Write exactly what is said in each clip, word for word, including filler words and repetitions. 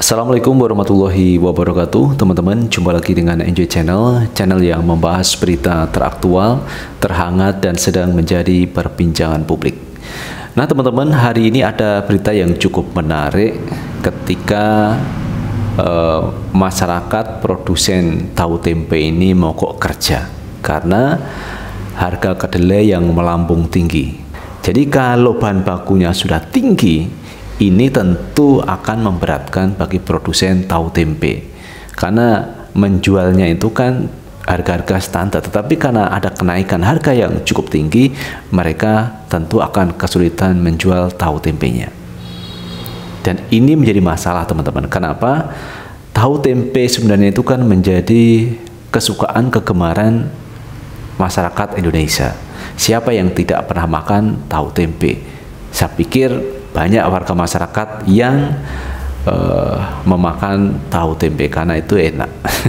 Assalamualaikum warahmatullahi wabarakatuh. Teman-teman, jumpa lagi dengan Enjoy Channel, channel yang membahas berita teraktual, terhangat, dan sedang menjadi perbincangan publik. Nah teman-teman, hari ini ada berita yang cukup menarik ketika uh, masyarakat produsen tahu tempe ini mogok kerja karena harga kedelai yang melambung tinggi. Jadi kalau bahan bakunya sudah tinggi, ini tentu akan memberatkan bagi produsen tahu tempe karena menjualnya itu kan harga-harga standar, tetapi karena ada kenaikan harga yang cukup tinggi, mereka tentu akan kesulitan menjual tahu tempenya. Dan ini menjadi masalah teman-teman. Kenapa? Tahu tempe sebenarnya itu kan menjadi kesukaan, kegemaran masyarakat Indonesia. Siapa yang tidak pernah makan tahu tempe? Saya pikir banyak warga masyarakat yang uh, memakan tahu tempe karena itu enak.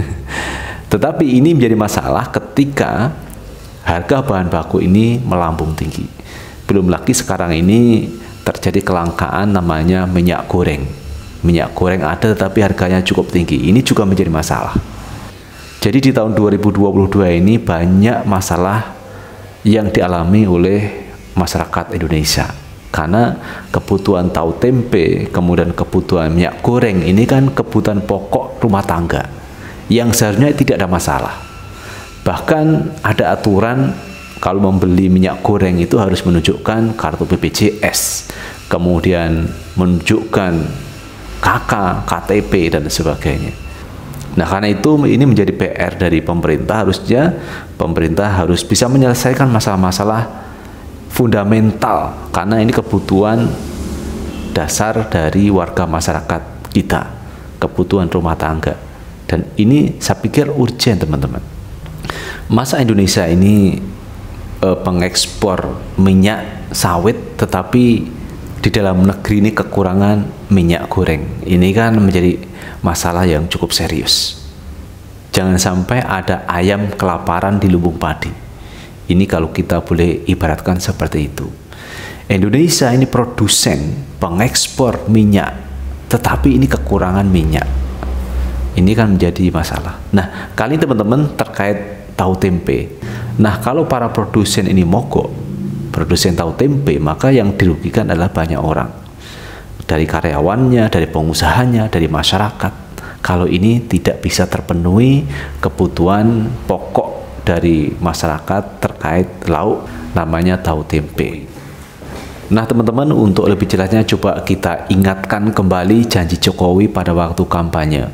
Tetapi ini menjadi masalah ketika harga bahan baku ini melambung tinggi. Belum lagi sekarang ini terjadi kelangkaan namanya minyak goreng. Minyak goreng ada tetapi harganya cukup tinggi. Ini juga menjadi masalah. Jadi di tahun dua ribu dua puluh dua ini banyak masalah yang dialami oleh masyarakat Indonesia. Karena kebutuhan tahu tempe, kemudian kebutuhan minyak goreng, ini kan kebutuhan pokok rumah tangga yang seharusnya tidak ada masalah. Bahkan ada aturan kalau membeli minyak goreng itu harus menunjukkan kartu B P J S, kemudian menunjukkan K K, K T P, dan sebagainya. Nah karena itu ini menjadi P R dari pemerintah. Harusnya pemerintah harus bisa menyelesaikan masalah-masalah fundamental, karena ini kebutuhan dasar dari warga masyarakat kita, kebutuhan rumah tangga, dan ini saya pikir urgent teman-teman. Masa Indonesia ini eh, pengekspor minyak sawit tetapi di dalam negeri ini kekurangan minyak goreng? Ini kan menjadi masalah yang cukup serius. Jangan sampai ada ayam kelaparan di lumbung padi. Ini kalau kita boleh ibaratkan seperti itu. Indonesia ini produsen, pengekspor minyak, tetapi ini kekurangan minyak. Ini kan menjadi masalah. Nah, kali ini teman-teman terkait tahu tempe. Nah, kalau para produsen ini mogok, produsen tahu tempe, maka yang dirugikan adalah banyak orang. Dari karyawannya, dari pengusahanya, dari masyarakat. Kalau ini tidak bisa terpenuhi kebutuhan pokok dari masyarakat terkait lauk namanya tahu tempe. Nah teman-teman, untuk lebih jelasnya coba kita ingatkan kembali janji Jokowi pada waktu kampanye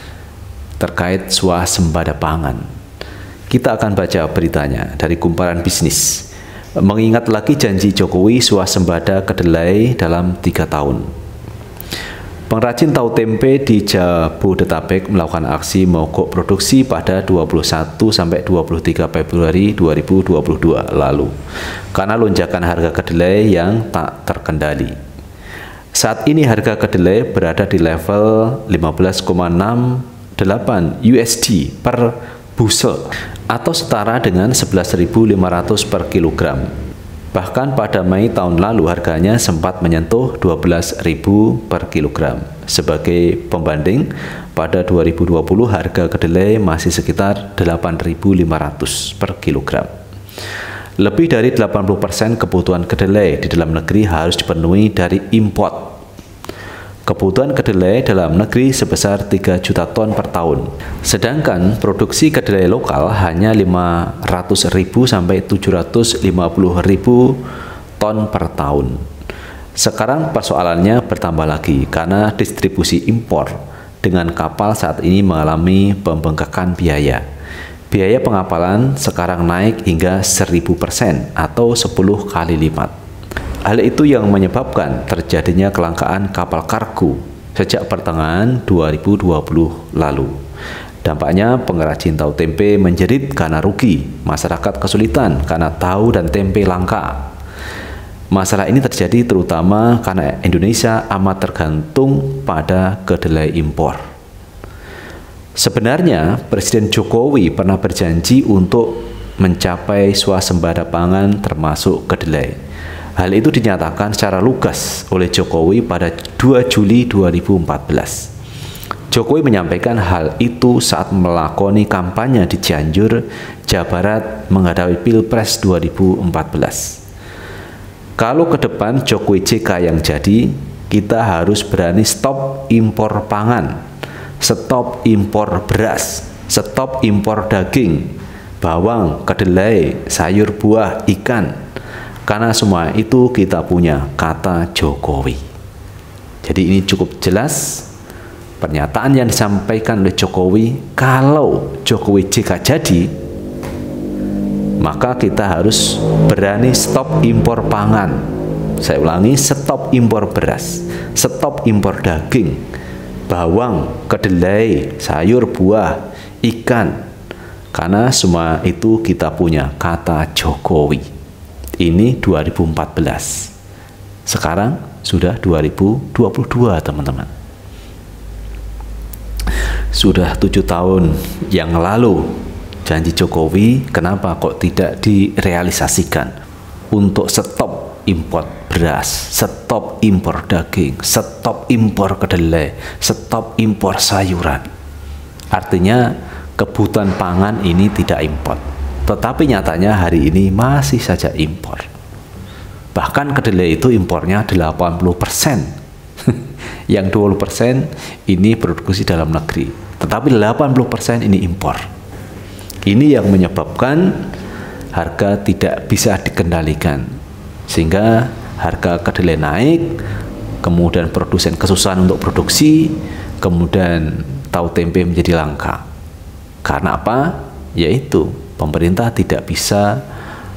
terkait swasembada pangan. Kita akan baca beritanya dari Kumparan Bisnis. Mengingat lagi janji Jokowi swasembada kedelai dalam tiga tahun. Pengrajin tahu tempe di Jabodetabek melakukan aksi mogok produksi pada dua puluh satu sampai dua puluh tiga Februari dua ribu dua puluh dua lalu karena lonjakan harga kedelai yang tak terkendali. Saat ini harga kedelai berada di level lima belas koma enam delapan U S D per bushel atau setara dengan sebelas ribu lima ratus per kilogram. Bahkan pada Mei tahun lalu harganya sempat menyentuh dua belas ribu per kilogram. Sebagai pembanding, pada dua ribu dua puluh harga kedelai masih sekitar delapan ribu lima ratus per kilogram. Lebih dari delapan puluh persen kebutuhan kedelai di dalam negeri harus dipenuhi dari import. Kebutuhan kedelai dalam negeri sebesar tiga juta ton per tahun. Sedangkan produksi kedelai lokal hanya lima ratus ribu sampai tujuh ratus lima puluh ribu ton per tahun. Sekarang persoalannya bertambah lagi karena distribusi impor dengan kapal saat ini mengalami pembengkakan biaya. Biaya pengapalan sekarang naik hingga seribu persen atau sepuluh kali lipat. Hal itu yang menyebabkan terjadinya kelangkaan kapal kargo sejak pertengahan dua ribu dua puluh lalu. Dampaknya pengrajin tahu tempe menjerit karena rugi, masyarakat kesulitan karena tahu dan tempe langka. Masalah ini terjadi terutama karena Indonesia amat tergantung pada kedelai impor. Sebenarnya Presiden Jokowi pernah berjanji untuk mencapai swasembada pangan termasuk kedelai. Hal itu dinyatakan secara lugas oleh Jokowi pada dua Juli dua ribu empat belas. Jokowi menyampaikan hal itu saat melakoni kampanye di Cianjur, Jawa Barat menghadapi Pilpres dua ribu empat belas. Kalau ke depan Jokowi J K yang jadi, kita harus berani stop impor pangan, stop impor beras, stop impor daging, bawang, kedelai, sayur buah, ikan. Karena semua itu kita punya, kata Jokowi. Jadi ini cukup jelas pernyataan yang disampaikan oleh Jokowi. Kalau Jokowi J K jadi, maka kita harus berani stop impor pangan. Saya ulangi, stop impor beras, stop impor daging, bawang, kedelai, sayur buah, ikan. Karena semua itu kita punya, kata Jokowi. Ini dua ribu empat belas. Sekarang sudah dua ribu dua puluh dua, teman-teman. Sudah tujuh tahun yang lalu janji Jokowi, kenapa kok tidak direalisasikan untuk stop impor beras, stop impor daging, stop impor kedelai, stop impor sayuran. Artinya kebutuhan pangan ini tidak impor, tetapi nyatanya hari ini masih saja impor. Bahkan kedelai itu impornya delapan puluh persen. Yang dua puluh persen ini produksi dalam negeri, tetapi delapan puluh persen ini impor. Ini yang menyebabkan harga tidak bisa dikendalikan, sehingga harga kedelai naik, kemudian produsen kesusahan untuk produksi, kemudian tahu tempe menjadi langka. Karena apa? Yaitu pemerintah tidak bisa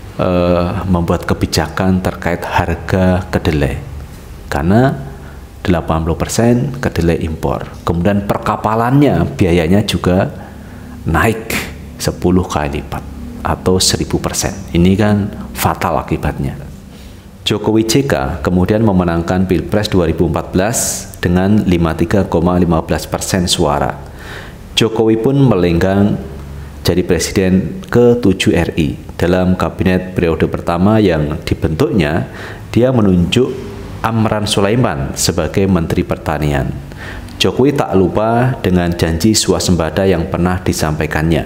uh, membuat kebijakan terkait harga kedelai, karena delapan puluh persen kedelai impor. Kemudian perkapalannya biayanya juga naik sepuluh kali lipat atau seribu persen. Ini kan fatal akibatnya. Jokowi J K kemudian memenangkan Pilpres dua ribu empat belas dengan lima puluh tiga koma lima belas persen suara. Jokowi pun melenggang jadi presiden ke tujuh R I. Dalam kabinet periode pertama yang dibentuknya, dia menunjuk Amran Sulaiman sebagai Menteri Pertanian. Jokowi tak lupa dengan janji swasembada yang pernah disampaikannya.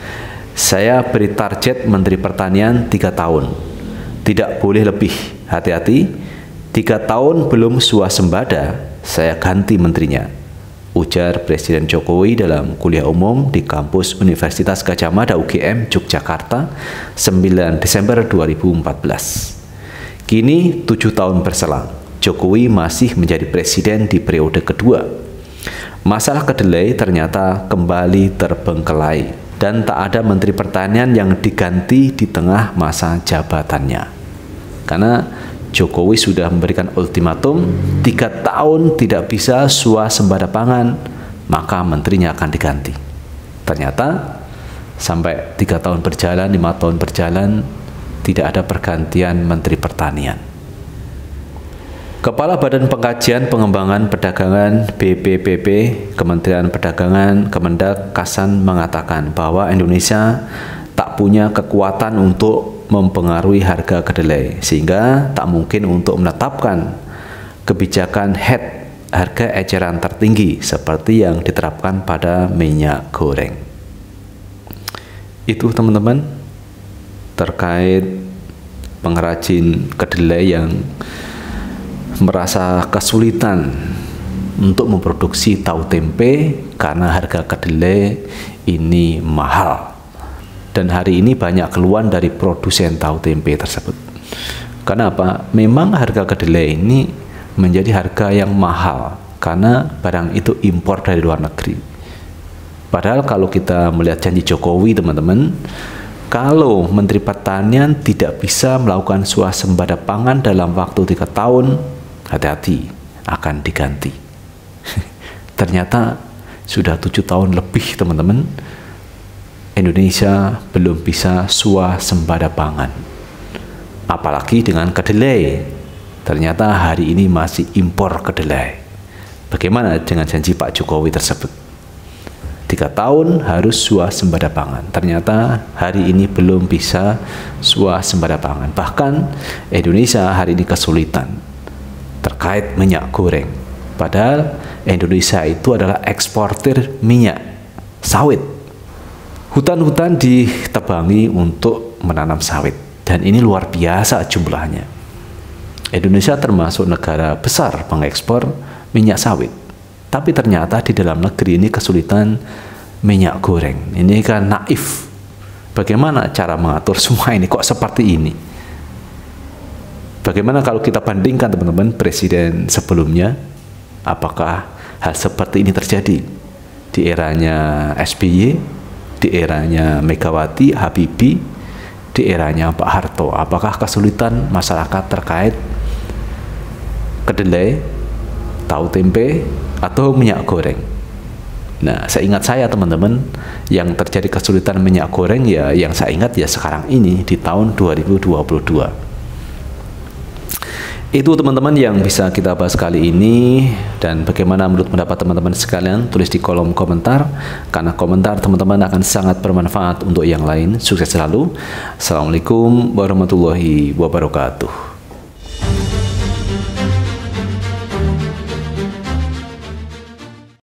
Saya beri target Menteri Pertanian tiga tahun, tidak boleh lebih. Hati-hati, tiga tahun belum swasembada, saya ganti menterinya, ujar Presiden Jokowi dalam kuliah umum di kampus Universitas Gadjah Mada U G M Yogyakarta sembilan Desember dua ribu empat belas. Kini tujuh tahun berselang, Jokowi masih menjadi presiden di periode kedua. Masalah kedelai ternyata kembali terbengkelai dan tak ada Menteri Pertanian yang diganti di tengah masa jabatannya. Karena Jokowi sudah memberikan ultimatum, tiga tahun tidak bisa swasembada pangan, maka menterinya akan diganti. Ternyata sampai tiga tahun berjalan, lima tahun berjalan, tidak ada pergantian Menteri Pertanian. Kepala Badan Pengkajian Pengembangan Perdagangan B P P P Kementerian Perdagangan Kemendak Kasan mengatakan bahwa Indonesia tak punya kekuatan untuk mempengaruhi harga kedelai, sehingga tak mungkin untuk menetapkan kebijakan head harga eceran tertinggi seperti yang diterapkan pada minyak goreng. Itu teman-teman terkait pengrajin kedelai yang merasa kesulitan untuk memproduksi tahu tempe karena harga kedelai ini mahal. Dan hari ini banyak keluhan dari produsen tahu tempe tersebut. Karena apa? Memang harga kedelai ini menjadi harga yang mahal karena barang itu impor dari luar negeri. Padahal kalau kita melihat janji Jokowi, teman-teman, kalau Menteri Pertanian tidak bisa melakukan swasembada pangan dalam waktu tiga tahun, hati-hati, akan diganti. Ternyata sudah tujuh tahun lebih, teman-teman, Indonesia belum bisa swasembada pangan. Apalagi dengan kedelai. Ternyata hari ini masih impor kedelai. Bagaimana dengan janji Pak Jokowi tersebut? Tiga tahun harus swasembada pangan. Ternyata hari ini belum bisa swasembada pangan. Bahkan Indonesia hari ini kesulitan terkait minyak goreng. Padahal Indonesia itu adalah eksportir minyak sawit. Hutan-hutan ditebangi untuk menanam sawit, dan ini luar biasa jumlahnya. Indonesia termasuk negara besar pengekspor minyak sawit, tapi ternyata di dalam negeri ini kesulitan minyak goreng. Ini kan naif. Bagaimana cara mengatur semua ini kok seperti ini? Bagaimana kalau kita bandingkan teman-teman presiden sebelumnya? Apakah hal seperti ini terjadi di eranya S B Y, di eranya Megawati, Habibie, di eranya Pak Harto? Apakah kesulitan masyarakat terkait kedelai, tahu tempe, atau minyak goreng? Nah, seingat saya teman-teman, yang terjadi kesulitan minyak goreng ya yang saya ingat ya sekarang ini di tahun dua ribu dua puluh dua. Itu teman-teman yang bisa kita bahas kali ini, dan bagaimana menurut pendapat teman-teman sekalian tulis di kolom komentar, karena komentar teman-teman akan sangat bermanfaat untuk yang lain. Sukses selalu. Assalamualaikum warahmatullahi wabarakatuh.